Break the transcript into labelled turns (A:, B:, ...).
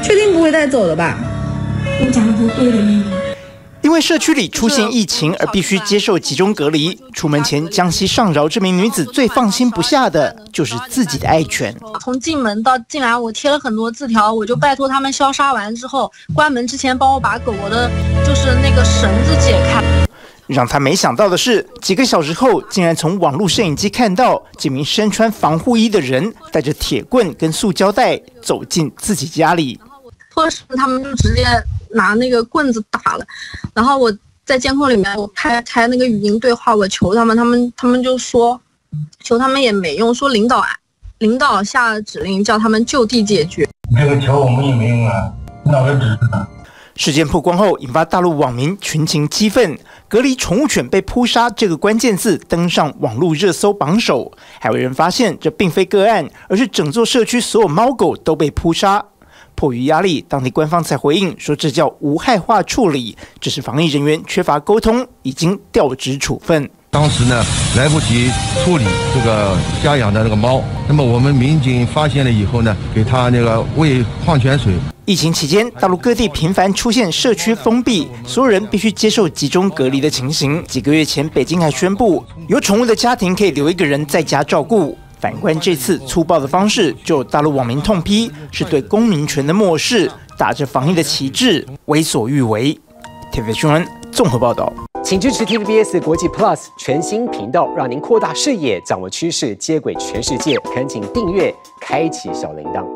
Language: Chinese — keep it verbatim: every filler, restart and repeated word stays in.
A: 确定不会带走的吧？
B: 我讲的不对的那个。
C: 因为社区里出现疫情而必须接受集中隔离，出门前江西上饶这名女子最放心不下的就是自己的爱犬。
D: 从进门到进来，我贴了很多字条，我就拜托他们消杀完之后，关门之前帮我把狗狗的，就是那个绳子解开。
C: 让他没想到的是，几个小时后，竟然从网络摄影机看到几名身穿防护衣的人带着铁棍跟塑胶袋走进自己家里。
D: 或者他们就直接拿那个棍子打了，然后我在监控里面我开开那个语音对话，我求他们，他们他们就说求他们也没用，说领导领导下了指令叫他们就地解决。
E: 这个求我们也没用啊，领导的指示呢。
C: 事件曝光后，引发大陆网民群情激愤，隔离宠物犬被扑杀这个关键字登上网络热搜榜首，还有人发现这并非个案，而是整座社区所有猫狗都被扑杀。迫于压力，当地官方才回应说，这叫无害化处理，只是防疫人员缺乏沟通，已经调职处分。
F: 当时呢，来不及处理这个家养的那个猫，那么我们民警发现了以后呢，给它那个喂矿泉水。
C: 疫情期间，大陆各地频繁出现社区封闭，所有人必须接受集中隔离的情形。几个月前，北京还宣布，有宠物的家庭可以留一个人在家照顾。反观这次粗暴的方式，就有大陆网民痛批是对公民权的漠视，打着防疫的旗帜，为所欲为。T V B 新闻综合报道，
G: 请支持 T V B S 国际 Plus 全新频道，让您扩大视野，掌握趋势，接轨全世界。恳请订阅，开启小铃铛。